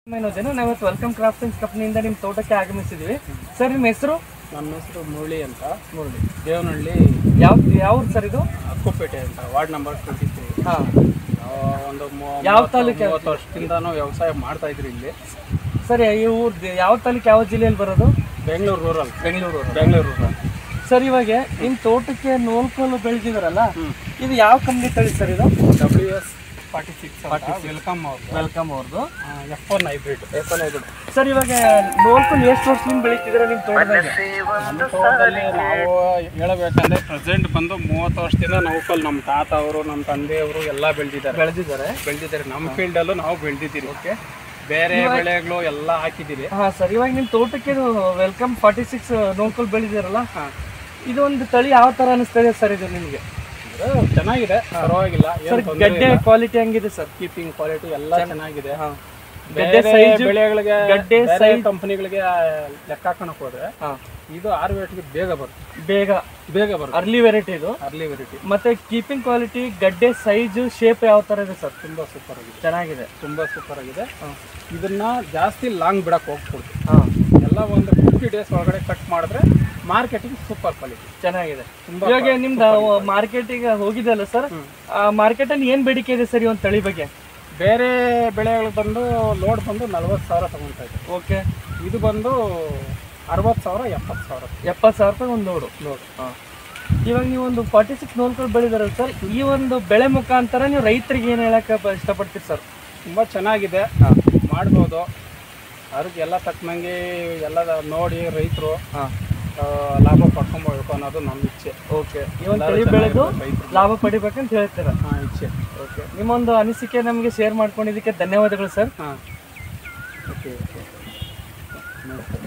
ನಾವಿವತ್ತು welcome craft ಕಂಪ್ನಿಯಿಂದ ನಿಮ್ಮ ತೋಟಕ್ಕೆ ಆಗಮಿಸಿದ್ವಿ. ಸರ್ ನಿಮ್ಮ ಹೆಸರು? ನಮ್ಮ ಹೆಸರು ಮುರಳಿ ಅಂತ. ಮುರಳಿ. ದೇವನಹಳ್ಳಿ. ಯಾವ ಸರ್ ಇದು? ಅಕ್ಕುಪೇಟೆ ಅಂತ, ವಾರ್ಡ್ ನಂಬರ್ 23. ಹಾಂ. ಒಂದು ಯಾವ ತಾಲೂಕು? 30 ವರ್ಷದಿಂದನೂ ವ್ಯವಸಾಯ ಮಾಡ್ತಾ ಇದ್ರಿ ಇಲ್ಲಿ. ಸರಿ, ಈ ಊರು ಯಾವ ತಾಲೂಕು, ಯಾವ ಜಿಲ್ಲೆಯಲ್ಲಿ ಬರೋದು? Bengaluru rural. Bengaluru rural. Sir, ಇವಾಗ ನಿಮ್ಮ ತೋಟಕ್ಕೆ ನೋಲ್ಕೋಲು ಬೆಳೆದಿದಾರಲ್ಲ, ಇದು ಯಾವ ಕಂಪ್ನಿ ತಳಿ ಸರ್ ಇದು? WS46 ವೆಲ್ಕಮ್ ಅವ್ರದ್ದು F1 ಹೈಬ್ರಿಡ್. ಸರ್, ಇವಾಗ ನೋಲ್ಕೋಲು ಎಷ್ಟು ವರ್ಷದಿಂದ ಬೆಳೀತಿದ್ದೀರಾ ನಿಮ್ಮ ತೋಟದಲ್ಲಿ? ನಮ್ಮ ತೋಟದಲ್ಲಿ ನಾವು ಹೇಳಬೇಕಂದ್ರೆ ಪ್ರೆಸೆಂಟ್ ಬಂದು 30 ವರ್ಷದಿಂದ ನೋಲ್ಕೋಲು ನಮ್ಮ ತಾತ ಅವರು, ನಮ್ಮ ತಂದೆಯವರು ಎಲ್ಲ ಬೆಳೆದಿದ್ದಾರೆ. ನಮ್ಮ ಫೀಲ್ಡಲ್ಲೂ ನಾವು ಬೆಳೆದಿದ್ದೀರಿ. ಓಕೆ, ಬೇರೆ ಬೆಳೆಗಳು ಎಲ್ಲ ಹಾಕಿದ್ದೀರಿ. ಹಾಂ ಸರ್, ಇವಾಗ ನಿಮ್ಮ ತೋಟಕ್ಕೆ ವೆಲ್ಕಮ್ 46 ನೋಲ್ಕೋಲು ಬೆಳೆದಿರಲ್ಲ, ಇದು ಒಂದು ತಳಿ ಯಾವ ಥರ ಅನಿಸ್ತದೆ ಸರ್ ಇದು ನಿಮಗೆ? ಚೆನ್ನಾಗಿದೆ, ಪರವಾಗಿಲ್ಲ. ಗಡ್ಡೆ ಕ್ವಾಲಿಟಿ ಹೆಂಗಿದೆ ಸರ್? ಕೀಪಿಂಗ್ ಕ್ವಾಲಿಟಿ ಎಲ್ಲ ಚೆನ್ನಾಗಿದೆ. ಬೆಳೆಗಳಿಗೆ ಗಡ್ಡೆ ಕಂಪನಿಗಳಿಗೆ ಲೆಕ್ಕ ಹಾಕೋಣಕ್ ಹೋದ್ರೆ ಇದು ಆರ್ವೇಟ್ಗೆ ಬೇಗ ಬರುತ್ತೆ. ಅರ್ಲಿ ವೆರೈಟಿ ಇದು. ಮತ್ತೆ ಕೀಪಿಂಗ್ ಕ್ವಾಲಿಟಿ, ಗಡ್ಡೆ ಸೈಜ್, ಶೇಪ್ ಯಾವ ತರ ಇದೆ ಸರ್? ತುಂಬಾ ಸೂಪರ್ ಆಗಿದೆ, ಚೆನ್ನಾಗಿದೆ, ತುಂಬಾ ಸೂಪರ್ ಆಗಿದೆ. ಇದನ್ನ ಜಾಸ್ತಿ ಲಾಂಗ್ ಬಿಡಕ್ ಹೋಗ್ಕೊಡ್ತು. ಎಲ್ಲ ಒಂದು 50 ಡೇಸ್ ಒಳಗಡೆ ಕಟ್ ಮಾಡಿದ್ರೆ ಮಾರ್ಕೆಟಿಂಗ್ ಸೂಪರ್ ಕ್ವಾಲಿಟಿ ಚೆನ್ನಾಗಿದೆ. ಇವಾಗ ನಿಮ್ದು ಮಾರ್ಕೆಟಿಗೆ ಹೋಗಿದೆಯಲ್ಲ ಸರ್, ಮಾರ್ಕೆಟ್ ಅಲ್ಲಿ ಏನ್ ಬೇಡಿಕೆ ಇದೆ ಸರ್ ಈ ಒಂದು ತಳಿ ಬಗ್ಗೆ? ಬೇರೆ ಬೆಳೆಗಳು ಬಂದು ಲೋಡ್ ಬಂದು 40,000 ತಗೊಳ್ತಾ ಇದೆ. ಓಕೆ, ಇದು ಬಂದು 60,000 70,000 ರೂಪಾಯಿ ಒಂದು ಲೋಡ್. ಇವಾಗ ನೀವು ಒಂದು 46 ನೋಲ್ಕೋಲು ಬೆಳೆದಿರಲ್ಲ ಸರ್, ಈ ಒಂದು ಬೆಳೆ ಮುಖಾಂತರ ನೀವು ರೈತರಿಗೆ ಏನು ಹೇಳಕ್ಕೆ ಇಷ್ಟಪಡ್ತೀರಿ ಸರ್? ತುಂಬಾ ಚೆನ್ನಾಗಿದೆ, ಮಾಡ್ಬೋದು. ಅವ್ರಿಗೆ ಎಲ್ಲ ತಕ್ಕನಂಗೆ ಎಲ್ಲ ನೋಡಿ ರೈತರು ಲಾಭ ಪಡ್ಕೊಬೇಕು ಅನ್ನೋದು ನಮ್ಮ ಇಚ್ಛೆ. ಓಕೆ, ಈ ಒಂದು ತಳಿ ಬೆಳೆದು ಲಾಭ ಪಡಿಬೇಕಂತ ಹೇಳ್ತೀರ? ಇಚ್ಛೆ. ಓಕೆ, ನಿಮ್ಮೊಂದು ಅನಿಸಿಕೆ ನಮಗೆ ಶೇರ್ ಮಾಡ್ಕೊಂಡಿದ್ದಕ್ಕೆ ಧನ್ಯವಾದಗಳು ಸರ್. ಓಕೆ, ನಮಸ್ತೆ.